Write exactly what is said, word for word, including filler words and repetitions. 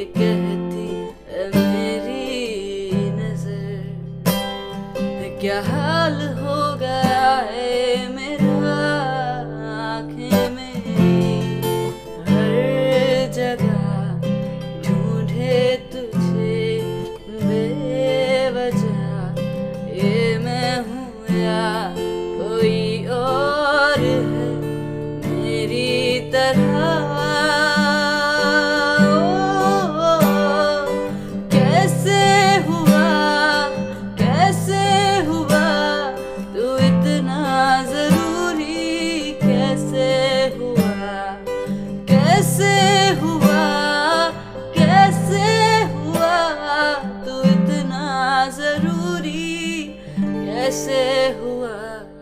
कहती है मेरी नजर, क्या हाल हो गया है मेरा। आँखें मेरी हर जगह ढूंढे तुझे बेवजह, ये मैं हूँ या कोई और है मेरी तरह। कैसे हुआ कैसे हुआ तू इतना जरूरी, कैसे हुआ।